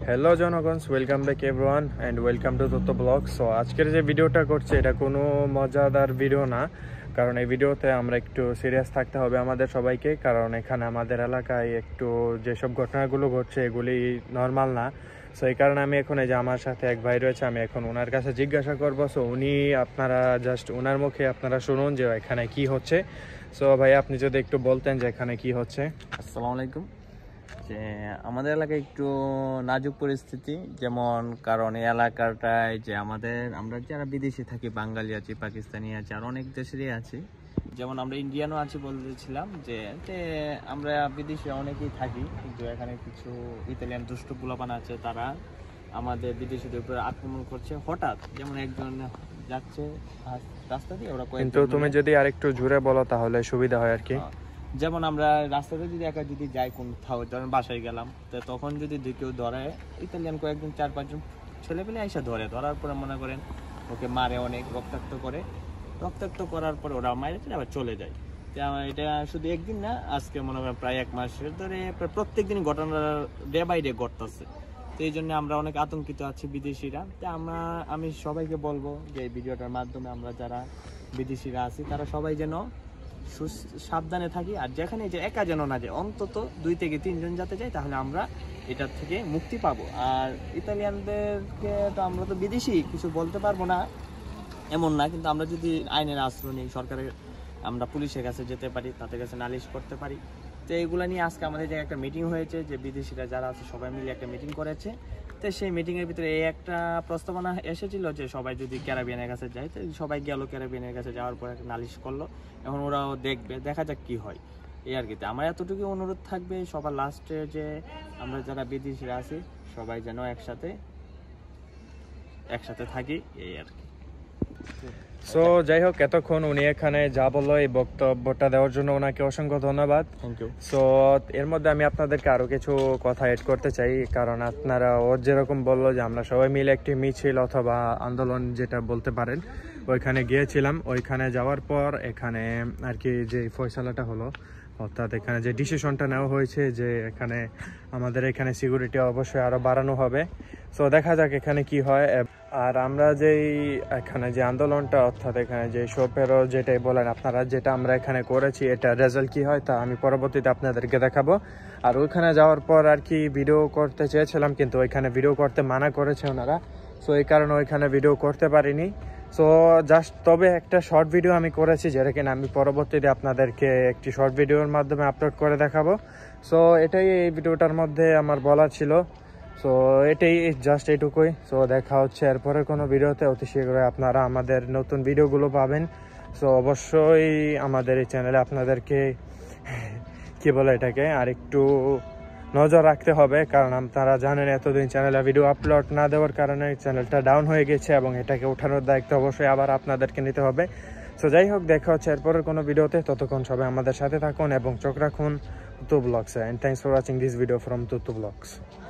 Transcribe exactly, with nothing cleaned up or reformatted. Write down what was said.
Hello জনগণস, welcome back everyone and welcome to তথ্য blog. So আজকের যে ভিডিওটা করছে এটা কোনো মজাদার ভিডিও না, কারণ এই ভিডিওতে আমরা একটু সিরিয়াস থাকতে হবে আমাদের সবাইকে, কারণ এখানে আমাদের এলাকায় একটু যেসব ঘটনাগুলো ঘটছে এগুলি নর্মাল না। সো এই কারণে আমি এখন এই যে আমার সাথে এক ভাই রয়েছে, আমি এখন ওনার কাছে জিজ্ঞাসা করবো। সো উনি আপনারা জাস্ট ওনার মুখে আপনারা শুনুন যে এখানে কি হচ্ছে। সো ভাই আপনি যদি একটু বলতেন যে এখানে কি হচ্ছে। আসসালামু আলাইকুম। যে আমাদের এলাকায় একটু নাজুক পরিস্থিতি, যেমন কারণ এই এলাকাটায় যে আমাদের আমরা যারা বিদেশি থাকি, বাঙালি আছি, পাকিস্তানি আছে, আর অনেক দেশেরই আছি, যেমন আমরা ইন্ডিয়ানও আছি বলতেছিলাম যে আমরা বিদেশে অনেকেই থাকি, কিন্তু এখানে কিছু ইতালিয়ান দুষ্ট পোলাপান আছে, তারা আমাদের বিদেশিদের উপরে আক্রমণ করছে হঠাৎ। যেমন একজন যাচ্ছে রাস্তা দিয়ে, ওরা কিন্তু তুমি যদি আরেকটু জোরে বলো তাহলে সুবিধা হয় আর কি। যেমন আমরা রাস্তাতে যদি একা যদি যাই কোথাও, ধরেন বাসায় গেলাম, তো তখন যদি কেউ ধরে, ইতালিয়ান কয়েকজন চার পাঁচজন ছেলে পেলে এসে ধরে, ধরার পরে মনে করেন ওকে মারে, অনেক রক্তাক্ত করে, রক্তাক্ত করার পরে ওরা মারে আবার চলে যায়। এটা শুধু একদিন না, আজকে মনে করেন প্রায় এক মাসের ধরে প্রত্যেক দিন ঘটনা ডে বাই ডে ঘটতেছে। তো এই জন্য আমরা অনেক আতঙ্কিত আছি বিদেশিরা। তো আমরা আমি সবাইকে বলবো যে এই ভিডিওটার মাধ্যমে আমরা যারা বিদেশিরা আছি তারা সবাই যেন সাবধানে থাকি, আর যেখানে যে একা যেন না যায়, অন্তত দুই থেকে তিনজন যাতে যায়, তাহলে আমরা এটার থেকে মুক্তি পাবো। আর ইতালিয়ানদেরকে তো আমরা তো বিদেশি, কিছু বলতে পারবো না এমন না, কিন্তু আমরা যদি আইনের আশ্রয় নিই, সরকারের আমরা পুলিশের কাছে যেতে পারি, তাদের কাছে নালিশ করতে পারি। তো এইগুলো নিয়ে আজকে আমাদের যে একটা মিটিং হয়েছে, যে বিদেশিরা যারা আছে সবাই মিলে একটা মিটিং করেছে। তো সেই মিটিংয়ের ভিতরে এই একটা প্রস্তাবনা এসেছিল যে সবাই যদি ক্যারাবিয়ানের কাছে যায়, তো সবাই গেল ক্যারাবিয়ানের কাছে, যাওয়ার পর একটা নালিশ করলো। এখন ওরাও দেখবে, দেখা যাক কি হয় এই আর কি। আমার এতটুকু অনুরোধ থাকবে সবার লাস্টে, যে আমরা যারা বিদেশিরা আছি সবাই যেন একসাথে একসাথে থাকি এই আর কি। সো যাই হোক, এতক্ষণ উনি এখানে যা বললো এই বক্তব্যটা দেওয়ার জন্য ওনাকে অসংখ্য ধন্যবাদ। Thank you. সো এর মধ্যে আমি আপনাদেরকে আরও কিছু কথা এড করতে চাই, কারণ আপনারা ওর যেরকম বললো যে আমরা সবাই মিলে একটি মিছিল অথবা আন্দোলন যেটা বলতে পারেন ওইখানে গিয়েছিলাম। ওইখানে যাওয়ার পর এখানে আর কি যে ফয়সালাটা হলো, অর্থাৎ এখানে যে ডিসিশনটা নেওয়া হয়েছে যে এখানে আমাদের এখানে সিকিউরিটি অবশ্যই আরও বাড়ানো হবে। সো দেখা যাক এখানে কি হয়। আর আমরা যেই এখানে যে আন্দোলনটা, অর্থাৎ এখানে যে শোপেরও যেটাই বলেন আপনারা, যেটা আমরা এখানে করেছি এটা রেজাল্ট কি হয় তা আমি পরবর্তীতে আপনাদেরকে দেখাবো। আর ওইখানে যাওয়ার পর আর কি ভিডিও করতে চেয়েছিলাম, কিন্তু ওইখানে ভিডিও করতে মানা করেছে ওনারা। সো এই কারণে ওইখানে ভিডিও করতে পারিনি। সো জাস্ট তবে একটা শর্ট ভিডিও আমি করেছি, যেটা কিনা আমি পরবর্তীতে আপনাদেরকে একটি শর্ট ভিডিওর মাধ্যমে আপলোড করে দেখাবো। সো এটাই এই ভিডিওটার মধ্যে আমার বলার ছিল। সো এটাই, জাস্ট এইটুকুই। সো দেখা হচ্ছে এরপরে কোনো ভিডিওতে, অতি শীঘ্রই আপনারা আমাদের নতুন ভিডিওগুলো পাবেন। সো অবশ্যই আমাদের এই চ্যানেলে আপনাদেরকে কি বলে এটাকে আর একটু নজর রাখতে হবে, কারণ আপনারা জানেন এতদিন চ্যানেলে ভিডিও আপলোড না দেওয়ার কারণে চ্যানেলটা ডাউন হয়ে গেছে, এবং এটাকে ওঠানোর দায়িত্ব অবশ্যই আবার আপনাদেরকে নিতে হবে। সো যাই হোক, দেখা হচ্ছে এরপরের কোনো ভিডিওতে। ততক্ষণ সবাই আমাদের সাথে থাকুন এবং চোখ রাখুন তুতু ব্লগসে। And thanks for watching this video from Tutu blogs.